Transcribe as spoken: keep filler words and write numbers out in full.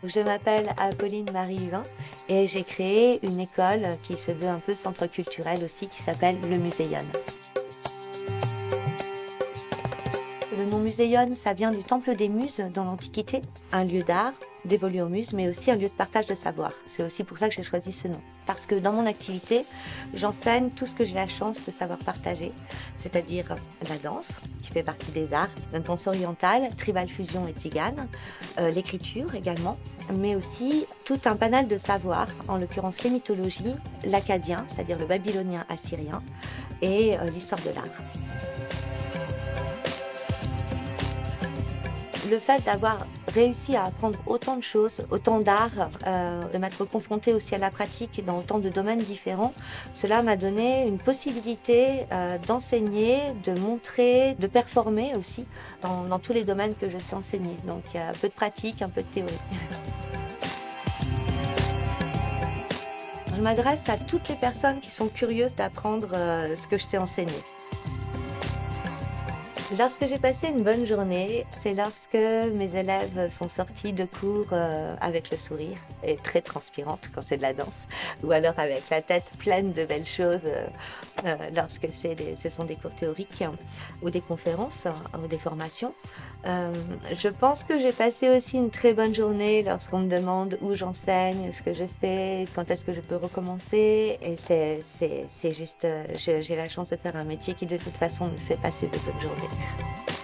Je m'appelle Apolline Marie Huvin et j'ai créé une école qui se veut un peu centre culturel aussi, qui s'appelle le Muséon. Le nom Muséon, ça vient du Temple des Muses dans l'Antiquité, un lieu d'art dévolu aux muses, mais aussi un lieu de partage de savoir. C'est aussi pour ça que j'ai choisi ce nom. Parce que dans mon activité, j'enseigne tout ce que j'ai la chance de savoir partager, c'est-à-dire la danse, qui fait partie des arts, la danse orientale, tribal fusion et tzigane, euh, l'écriture également, mais aussi tout un panel de savoirs, en l'occurrence les mythologies, l'akkadien, c'est-à-dire le babylonien assyrien, et euh, l'histoire de l'art. Le fait d'avoir réussi à apprendre autant de choses, autant d'art, euh, de m'être confrontée aussi à la pratique dans autant de domaines différents, cela m'a donné une possibilité euh, d'enseigner, de montrer, de performer aussi dans, dans tous les domaines que je sais enseigner. Donc il y a un peu de pratique, un peu de théorie. Je m'adresse à toutes les personnes qui sont curieuses d'apprendre euh, ce que je sais enseigner. Lorsque j'ai passé une bonne journée, c'est lorsque mes élèves sont sortis de cours euh, avec le sourire et très transpirantes quand c'est de la danse, ou alors avec la tête pleine de belles choses euh, euh, lorsque des, ce sont des cours théoriques hein, ou des conférences hein, ou des formations. Euh, je pense que j'ai passé aussi une très bonne journée lorsqu'on me demande où j'enseigne, ce que je fais, quand est-ce que je peux recommencer. Et c'est juste, euh, j'ai la chance de faire un métier qui de toute façon me fait passer de bonnes journées.